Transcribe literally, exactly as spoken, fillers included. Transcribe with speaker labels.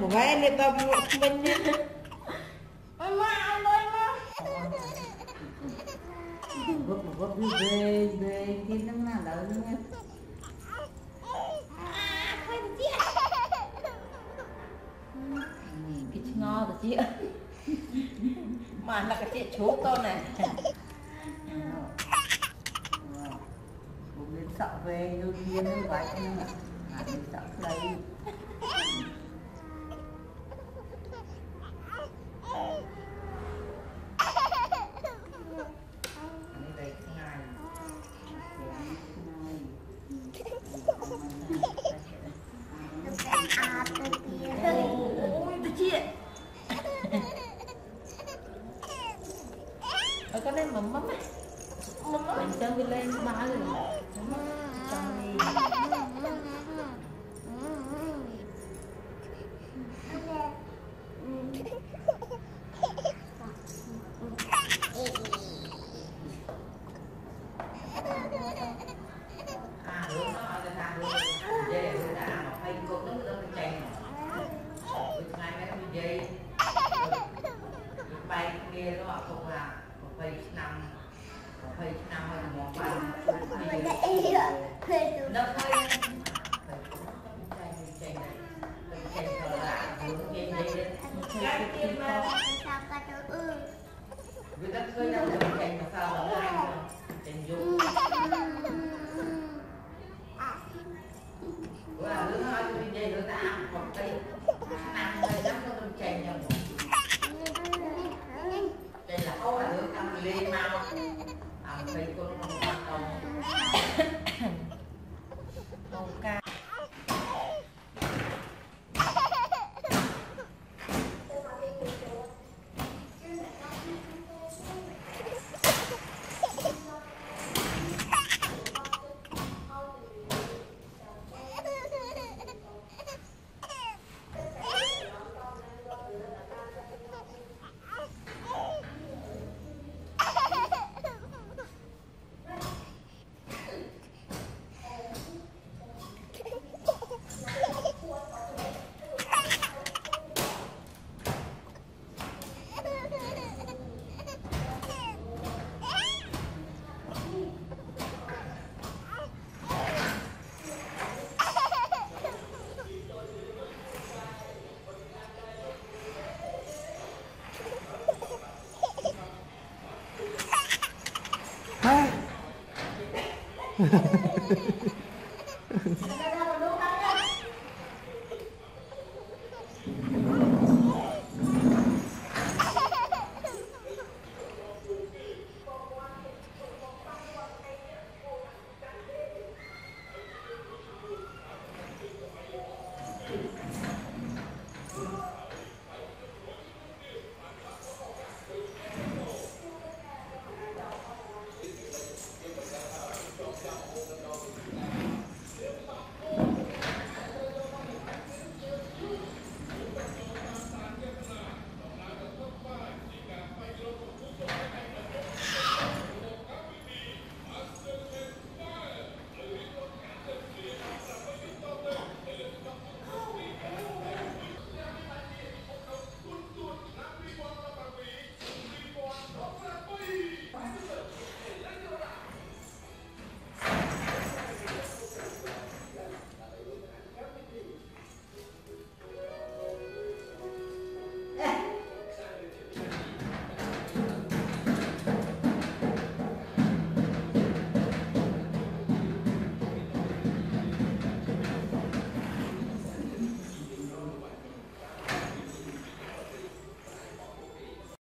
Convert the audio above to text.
Speaker 1: vẽ lên tao mình đi ôi ma ôi ma vấp vấp về về thì nó là đỡ nữa cái ngò rồi chị ạ mà là cái chị chú con này cũng đến sợ về như kia như vậy nữa à đến sợ đây ở con em mắm mắm ấy mắm mắm mình cho mình lên ba rồi trong đi à đúng đó là thằng luôn dây người ta mà hay con nó nó chèn ngày mấy cái dây bay kia đó không là bay năm bay năm hay là một bay nó hơi chèn này chèn thở lại hướng dây dây cái kia mà người ta khơi đâu được chèn mà sao mà nó hay chèn vô là đứa nói cho dây người ta ăn một cây năm hay lắm nó không chèn nhau đây là ô là đứa ăn lên mau ăn cây con không quan tâm không ca